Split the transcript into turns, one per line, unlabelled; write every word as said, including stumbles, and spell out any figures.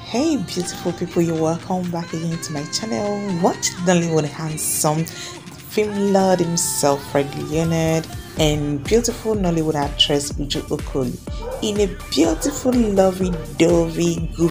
Hey beautiful people, you're welcome back again to my channel. Watch Nollywood handsome film lord himself, Fredrick Leonard, and beautiful Nollywood actress Uju Okoli in a beautiful, lovey-dovey,